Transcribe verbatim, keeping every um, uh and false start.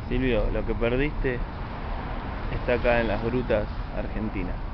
Silvio, lo que perdiste está acá en las grutas argentinas.